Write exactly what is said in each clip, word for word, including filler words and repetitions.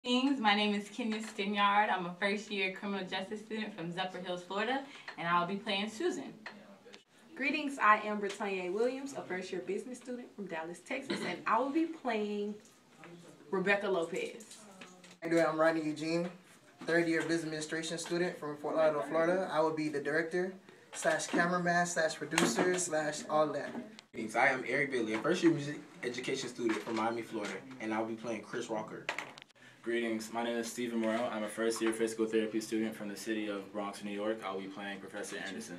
My name is Kenya Stinyard. I'm a first-year criminal justice student from Zephyr Hills, Florida, and I'll be playing Susan. Greetings, I am Brittanya Williams, a first-year business student from Dallas, Texas, and I will be playing Rebecca Lopez. How you doing? I'm Rodney Eugene, third-year business administration student from Fort Lauderdale, Florida. I will be the director slash cameraman slash producer slash all that. Greetings, I am Eric Bailey, a first-year music education student from Miami, Florida, and I'll be playing Chris Walker. Greetings, my name is Stephen Morrell. I'm a first-year physical therapy student from the city of Bronx, New York. I'll be playing Professor Anderson.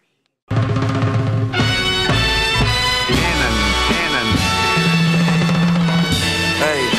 Cannon, cannon. Hey.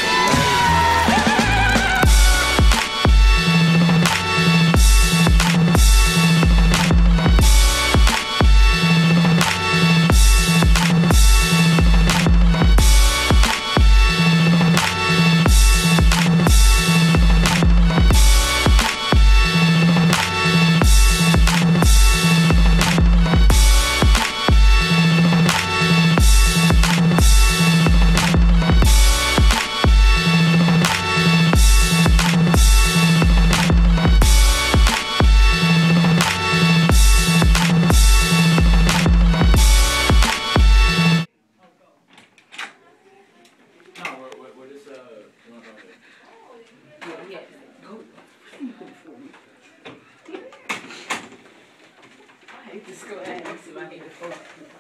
I hate this school. I hate this school. I hate this school.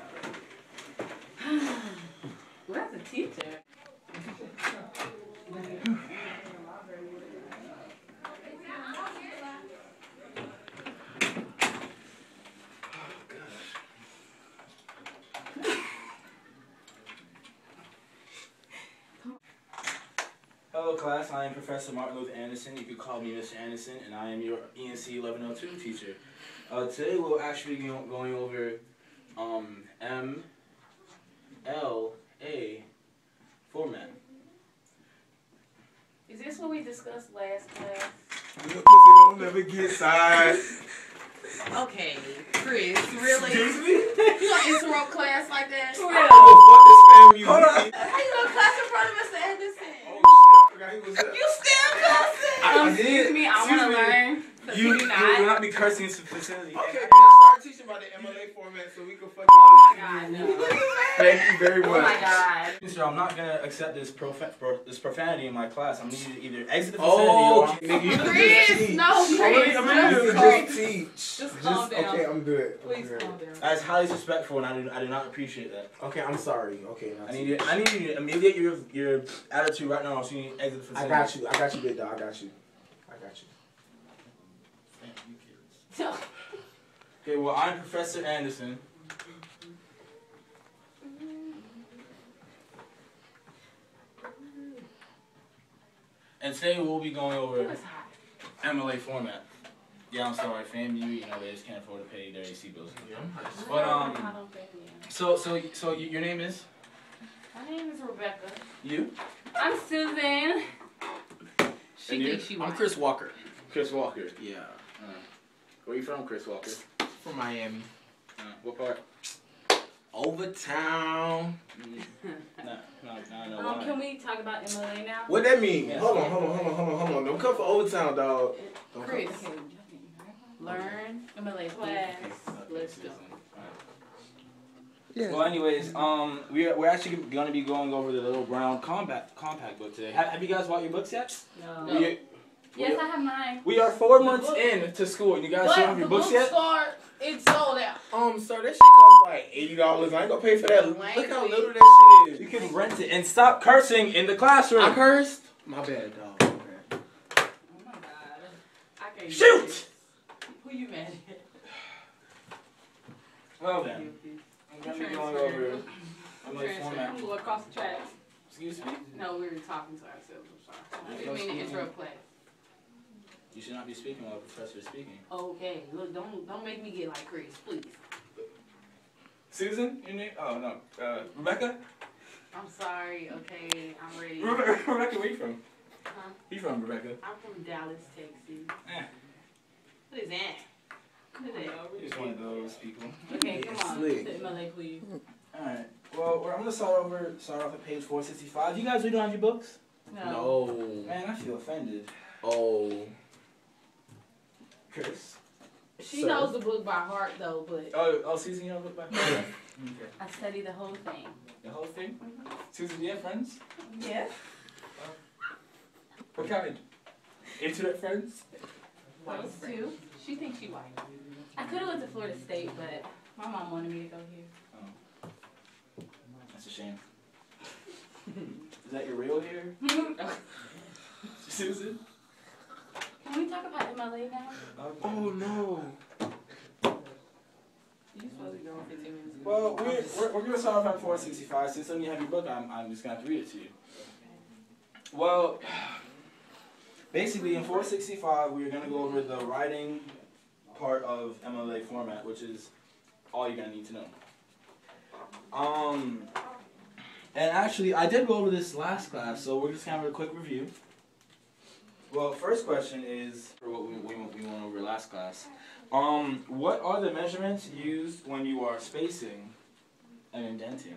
Well, that's a teacher. Hello class, I am Professor Martin Luther Anderson. You could call me Mister Anderson, and I am your E N C eleven oh two teacher. Uh, today we'll actually be going over um, M L A format. Is this what we discussed last class? Little pussy don't never get size. Okay, Chris, really? Excuse me? You gonna interrupt class like that? Oh, fuck this FAMU. Hold on. How you gonna class in front of Mister Anderson? Oh shit, I forgot he was there. You still cussing? I, I Excuse did. me, I want to learn. So You, you you not. will not be cursing in facility. Okay, then start teaching about the M L A format so we can fucking Oh my God, no. Thank you very much. Oh my God. Mister, I'm not gonna accept this profa pro this profanity in my class. I'm gonna need you to either exit the Oh, facility or nigga, you can Chris, just teach. no, Chris. I'm gonna Just just, calm- just teach. Just calm down. Okay, I'm good. I'm Please good. calm down. That's highly disrespectful, and I do, I do not appreciate that. Okay, I'm sorry. Okay, I need you, I need you to alleviate your your attitude right now, so you need to exit the I facility. got you. I got you, big dog. I got you. I got you. Okay, well, I'm Professor Anderson. And today we'll be going over M L A format. Yeah, I'm sorry, FAMU, you know, they just can't afford to pay their A C bills. But, um, so, so, so you, your name is? My name is Rebecca. You? I'm Susan. She And you? thinks she I'm white. Chris Walker. Chris Walker. Yeah. Uh, where you from, Chris Walker? From Miami. Uh, what part? Overtown. No, no, no, I know Um, why. can we talk about M L A now? What that mean? Yes. Hold on, hold on, hold on, hold on, hold on. Don't come for Overtown, dog. Don't come. Chris, learn M L A class. Let's go. Yeah. Well, anyways, um, we're we're actually gonna be going over the little brown compact compact book today. Have, have you guys bought your books yet? No. No. We, Yes, I have mine. we are four months book- in to school. You guys But don't have your the books book yet? start, it's sold out. Um, sir, that shit costs like eighty dollars. I ain't gonna pay for that. Look how little that shit You is. can rent it and stop cursing in the classroom. I cursed. My bad, dog. My bad. Oh my God. I can't Shoot! do this. Who you mad at? Well then, I'm gonna be going over I'm like format. I'm going across the tracks. Excuse me? No, we were talking to ourselves. I'm sorry. I didn't mean to interrupt class. You should not be speaking while the professor is speaking. Okay, look, don't don't make me get like Chris, please. Susan, your name? Oh no, uh, Rebecca. I'm sorry. Okay, I'm ready. Rebecca, Rebecca, where you from? Huh? Where you from, Rebecca? I'm from Dallas, Texas. Eh. What is that? What is that? You're just one of those people. Okay, come on. Slick. To M L A, please. All right. Well, we're- I'm gonna start over. Start off at page four sixty-five. You guys really don't have your books? No. No. Man, I feel offended. Oh. Chris? She Sir. knows the book by heart though, but Oh, oh, Susan, you know what about Okay. I studied the whole thing. The whole thing? Susan, do you have friends? Yes. What kind? Internet friends? Those two. She thinks she white. I could have went to Florida State, but my mom wanted me to go here. Oh. That's a shame. Is that your real hair? Susan? Can we talk about M L A now? Okay. Oh no. You supposed to be going fifteen minutes ago. Well, we're, we're, we're going to start off at four sixty-five. Since you have your book, I'm, I'm just going to have to read it to you. Well, basically in four sixty-five, we're going to go over the writing part of M L A format, which is all you're going to need to know. Um, and actually, I did go over this last class, so we're just going to have a quick review. Well, first question is for what we, we, we went over last class. Um, what are the measurements used when you are spacing and indenting?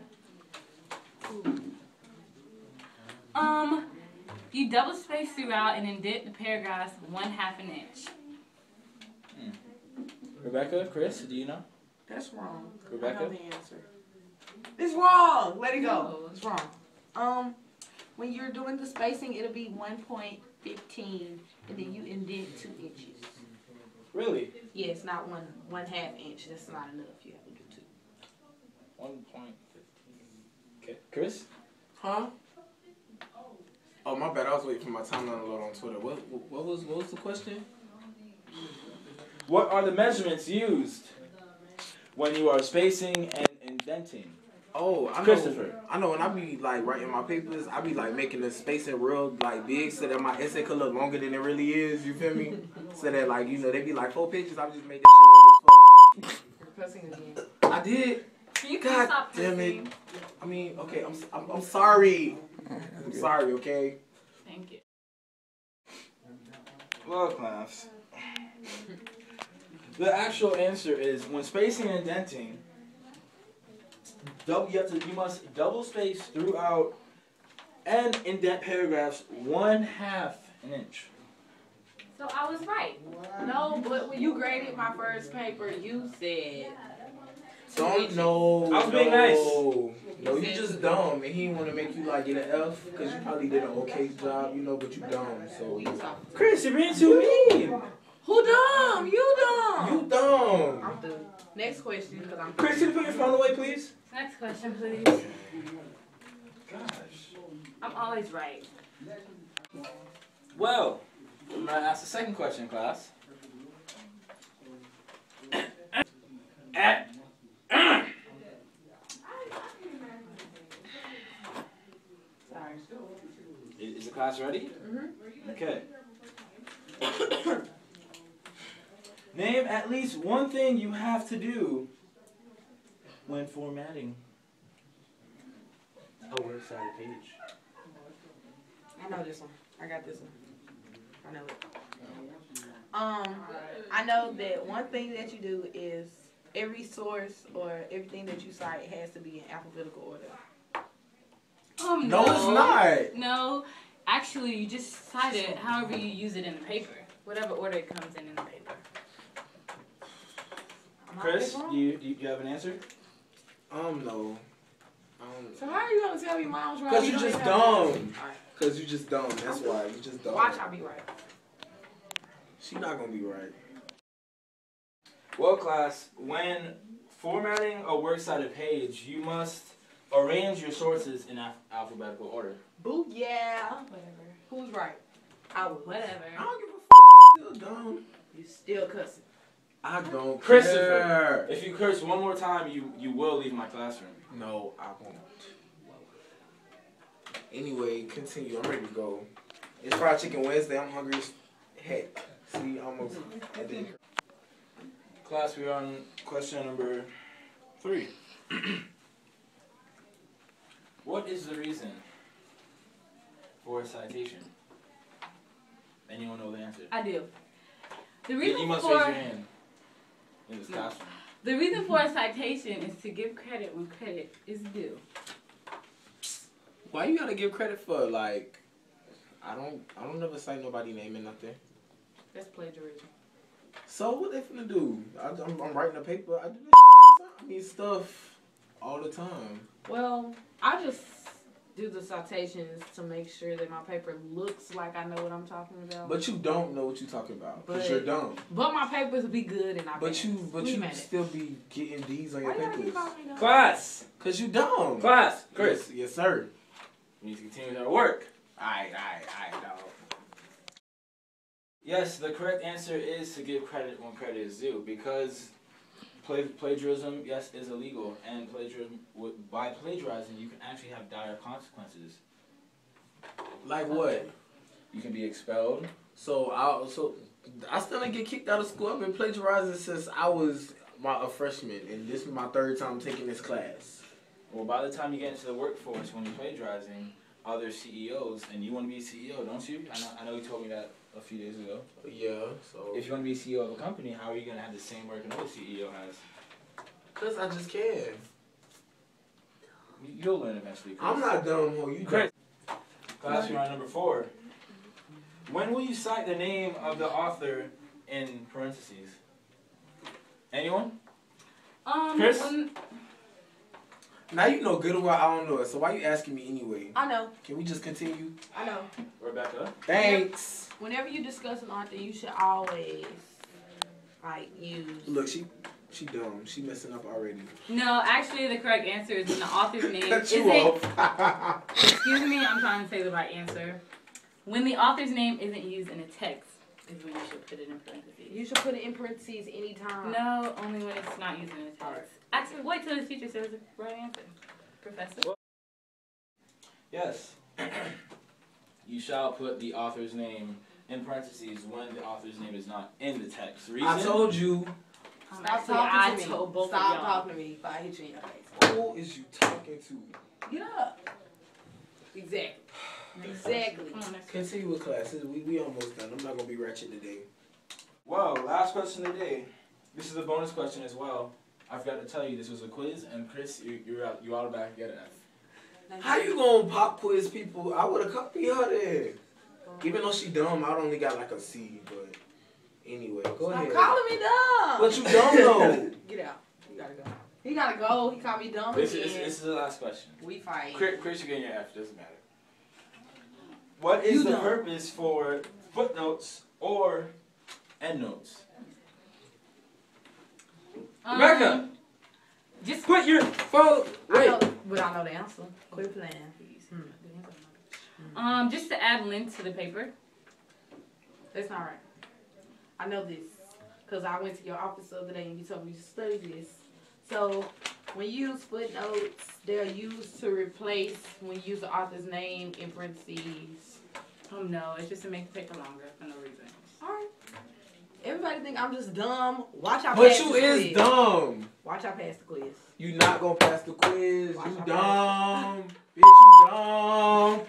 Um, you double space throughout and indent the paragraphs one half an inch. Hmm. Rebecca, Chris, do you know? that's wrong. I Rebecca? know the answer. It's wrong. Let it go. No. It's wrong. Um, when you're doing the spacing, it'll be one point fifteen, and then you indent two inches. Really? Yes, not one one half inch. That's not enough. You have to do two. one point fifteen. Okay. Chris? Huh? Oh my bad. I was waiting for my timeline to load on Twitter. What, what, what was what was the question? What are the measurements used when you are spacing and indenting? Oh, I know. Christopher. I know when I be like writing my papers, I be like making the spacing real like big so that my essay could look longer than it really is. You feel me? So that like you know they be like four pages. I just make that shit long as fuck. You're pressing again. I did. You can God stop damn it. pressing. I mean, okay. I'm I'm, I'm sorry. I'm sorry. Okay. Thank you. Well, class. The actual answer is when spacing and indenting, double, you have to you must double space throughout and indent paragraphs one half an inch. So I was right. No, but when you graded my first paper, you said Don't no. I was no, being nice. No, you just dumb, and he want to make you like get an F because you probably did an okay job, you know, but you dumb. So we talking. Chris, you're being too mean. Who dumb? You dumb. you dumb. I'm done. Next question, because I'm. Chris, can you put your phone away, please? Next question, please. Gosh. I'm always right. Well, I'm gonna ask the second question, class. Sorry. Is, is the class ready? Mm-hmm. Okay. Name at least one thing you have to do when formatting a works cited page. I know this one. I got this one. I know it. Um, I know that one thing that you do is every source or everything that you cite has to be in alphabetical order. Um, No, it's not. No, actually, you just cite it however you use it in the paper. Whatever order it comes in in the paper. Am I Chris, wrong? do you, do you have an answer? Um, no. Um, So how are you gonna tell me mine's right? Cause you don't just even have an dumb. answer? Alright. Cause you just dumb. That's why you just dumb. Watch, I'll be right. She not gonna be right. Well, class, when formatting a works cited page, you must arrange your sources in al- alphabetical order. Boo, yeah. Whatever. Who's right? I was. Whatever. I don't give a fuck. You still dumb. You still cussing. I don't Christopher, care. if you curse one more time, you, you will leave my classroom. No, I won't. Anyway, continue. I'm ready to go. It's fried chicken Wednesday. I'm hungry as heck. See, almost. I did. Class, we're on question number three. What is the reason for a citation? Anyone know the answer? I do. The You, reason you must for raise your hand in this classroom. the reason for a citation is to give credit when credit is due. Why you gotta give credit for like I don't. I don't never cite nobody naming nothing. That's plagiarism. So what they finna do? I, I'm, I'm writing a paper. I do that shit all the time. I mean stuff all the time. Well, I just do the citations to make sure that my paper looks like I know what I'm talking about. But you don't know what you're talking about because But- you're dumb. But my papers be good and I But pass. you, but We you made it. still be getting D's on Why your you gotta keep papers. calling me dumb? Class! Cause you dumb. Class! Chris, Yes, yes sir. we need to continue with our work. Alright, alright, alright, dog. Yes, the correct answer is to give credit when credit is due because pla- plagiarism, yes, is illegal. And plagiarism, w- by plagiarizing, you can actually have dire consequences. Like what? You can be expelled. So I so I still didn't get kicked out of school. I've been plagiarizing since I was my, a freshman, and this is my third time taking this class. Well, by the time you get into the workforce, when you're plagiarizing other C E Os, and you want to be a C E O, don't you? I know, I know you told me that a few days ago. Yeah, so If you want to be a C E O of a company, how are you going to have the same work another C E O has? cause I just can. You- You'll learn eventually, Chris. I'm not dumb, ho. You Chris. Class, you're on number four. When will you cite the name of the author in parentheses? Anyone? Um, Chris? when, Now you know good or well I don't know it. So why you asking me anyway? I know. Can we just continue? I know. Rebecca? Thanks. Whenever you discuss an author, you should always like use. Look, she she dumb. She messing up already. no, actually, the correct answer is when the author's name Cut you isn't. off. Excuse me, I'm trying to say the right answer. When the author's name isn't used in a text, is when you should put it in parentheses. You should put it in parentheses anytime. No, only when it's not used in a text. Actually, wait till the teacher says the right answer, Professor. Yes. You shall put the author's name in parentheses when the author's name is not in the text. Reason? I told you. Um, Stop actually, talking I to me. told both Stop of y'all. talking to me if I hit you in your face. Who is you talking to? Get up. Exactly. Exactly. Come on, next. Continue with classes. We we almost done. I'm not gonna be ratchet today. Well, last question of the day. This is a bonus question as well. I forgot to tell you this was a quiz, and Chris, you you're out, you automatically get an F. How you gonna pop quiz people? I would have copied her there. Even though she dumb, I'd only got like a C. But anyway, go Stop ahead. calling me dumb. But you dumb though. Get out. You gotta go. He gotta go. He called me dumb This again. is this is the last question. We fight. Chris, Chris, you're getting your F. Doesn't matter. What is You the don't. purpose for footnotes or endnotes? Um, Rebecca, just put your phone. I Wait. know, but I know the answer. Quit playing. um, just to add link to the paper. That's not right. I know this because I went to your office the other day and you told me to study this. So when you use footnotes, they're used to replace when you use the author's name in parentheses. Oh no, it's just to make the paper longer for no reason. All right. Everybody think I'm just dumb. Watch out. But pass you the is quiz. dumb. Watch out pass the quiz. You not gonna pass the quiz. Watch You out dumb. Bitch, you dumb.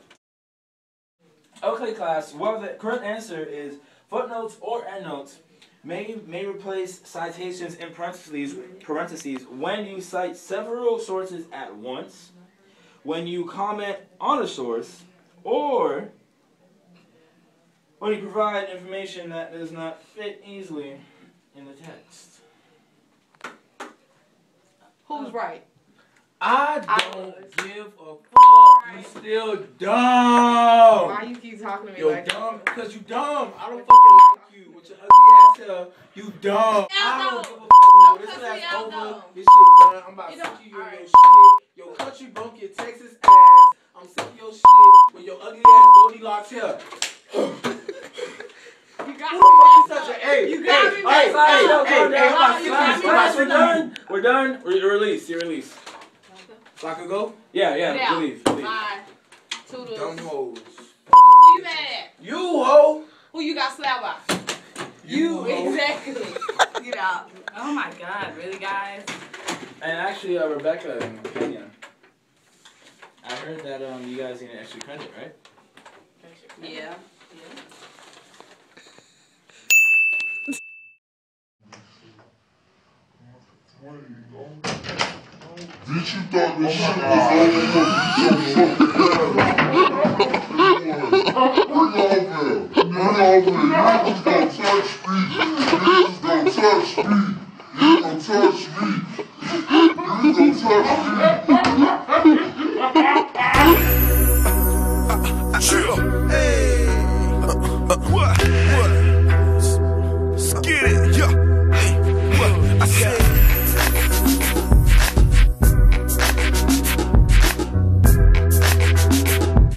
Okay, class. Well, the correct answer is footnotes or endnotes may may replace citations in parentheses parentheses when you cite several sources at once, when you comment on a source, or when you provide information that does not fit easily in the text. Who's right? I I don't was. give a fuck. You still dumb. Why you keep talking to me Yo, like dumb, that? because you dumb. I don't fucking like you with your ugly ass hair. You dumb. I don't give a fuck no. This cuss me class out, over. though. This shit done. I'm about to You don't- sick you in alright. your shit. Yo, country bunk your Texas ass. I'm sick of your shit with your ugly ass Goldilocks hair. You got Who me the fuck messed is such up. a hey? You got hey, me hey, messed hey, up. hey, Calm hey, down. I'm about to You slap got you. me I'm about Class, to we're slap you. done. We're done. We're released. You're released. So I could go? Yeah, yeah. Get out. Leave. Leave. Bye. Toodles. Dumb hoes. Who you mad at? You hoe. Who you got slapped by? You hoe. Exactly. Get out. Oh my God, really, guys? And actually, uh, Rebecca and Kenya, I heard that um you guys need an extra credit, right? Yeah. Bitch, you thought this shit was over. Touch me. You gonna touch me. You gonna touch me.